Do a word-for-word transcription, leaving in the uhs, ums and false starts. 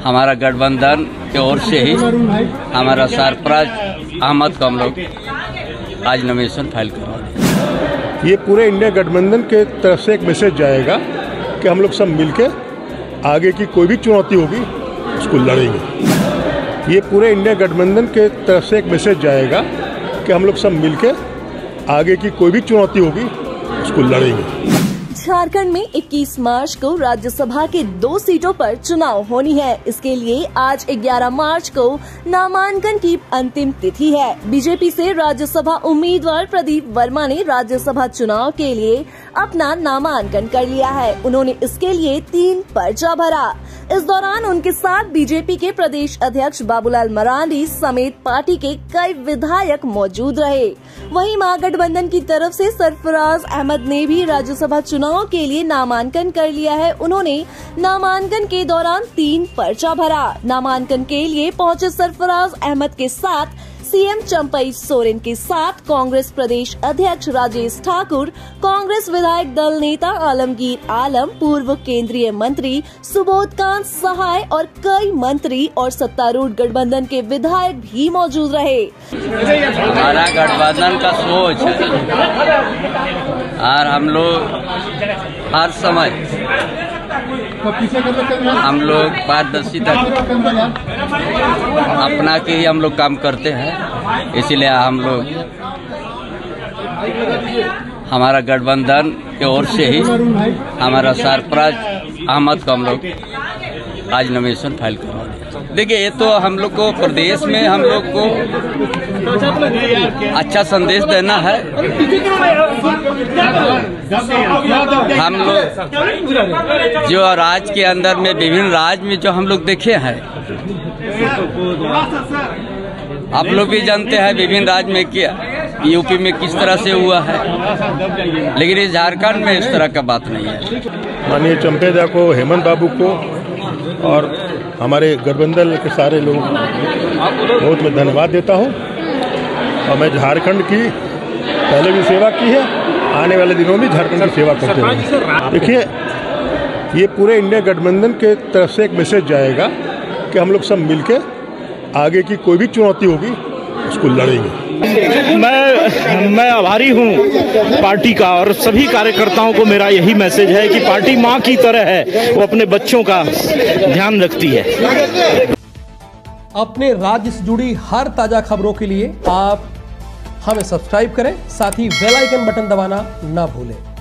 हमारा गठबंधन की ओर से ही हमारा सरफराज अहमद को हम लोग आज नॉमिनेशन फाइल करवा दें। ये पूरे इंडिया गठबंधन के तरफ से एक मैसेज जाएगा कि हम लोग सब मिलके आगे की कोई भी चुनौती होगी उसको लड़ेंगे। ये पूरे इंडिया गठबंधन के तरफ से एक मैसेज जाएगा कि हम लोग सब मिलके आगे की कोई भी चुनौती होगी उसको लड़ेंगे। झारखंड में इक्कीस मार्च को राज्यसभा के दो सीटों पर चुनाव होनी है। इसके लिए आज ग्यारह मार्च को नामांकन की अंतिम तिथि है। बीजेपी से राज्यसभा उम्मीदवार प्रदीप वर्मा ने राज्यसभा चुनाव के लिए अपना नामांकन कर लिया है। उन्होंने इसके लिए तीन पर्चा भरा। इस दौरान उनके साथ बीजेपी के प्रदेश अध्यक्ष बाबूलाल मरांडी समेत पार्टी के कई विधायक मौजूद रहे। वहीं महागठबंधन की तरफ से सरफराज अहमद ने भी राज्यसभा चुनाव के लिए नामांकन कर लिया है। उन्होंने नामांकन के दौरान तीन पर्चा भरा। नामांकन के लिए पहुंचे सरफराज अहमद के साथ सीएम चंपई सोरेन के साथ कांग्रेस प्रदेश अध्यक्ष राजेश ठाकुर, कांग्रेस विधायक दल नेता आलमगीर आलम, पूर्व केंद्रीय मंत्री सुबोधकांत सहाय और कई मंत्री और सत्तारूढ़ गठबंधन के विधायक भी मौजूद रहे। हमारा गठबंधन का सोच है और हम लोग हर समय हम लोग पारदर्शिता अपना के ही हम लोग काम करते हैं। इसीलिए हम लोग हमारा गठबंधन की ओर से ही हमारा सरफराज अहमद को हम लोग आज नॉमिनेशन फाइल करवा दें। देखिए, ये तो हम लोग को प्रदेश में हम लोग को अच्छा संदेश देना है। हम लोग जो राज्य के अंदर में विभिन्न राज्य में जो हम लोग देखे हैं, आप लोग भी जानते हैं विभिन्न राज्य में क्या यूपी में किस तरह से हुआ है, लेकिन इस झारखंड में इस तरह का बात नहीं है। माननीय चंपेदा को, हेमंत बाबू को और हमारे गठबंधन के सारे लोग बहुत मैं धन्यवाद देता हूं। और मैं झारखंड की पहले भी सेवा की है, आने वाले दिनों में झारखंड की सेवा करते रहेंगे। देखिए, ये पूरे इंडिया गठबंधन के तरफ से एक मैसेज जाएगा कि हम लोग सब मिलके आगे की कोई भी चुनौती होगी उसको लड़ेंगे। मैं मैं आभारी हूं पार्टी का और सभी कार्यकर्ताओं को। मेरा यही मैसेज है कि पार्टी मां की तरह है, वो अपने बच्चों का ध्यान रखती है। अपने राज्य से जुड़ी हर ताजा खबरों के लिए आप हमें सब्सक्राइब करें, साथ ही बेल आइकन बटन दबाना ना भूलें।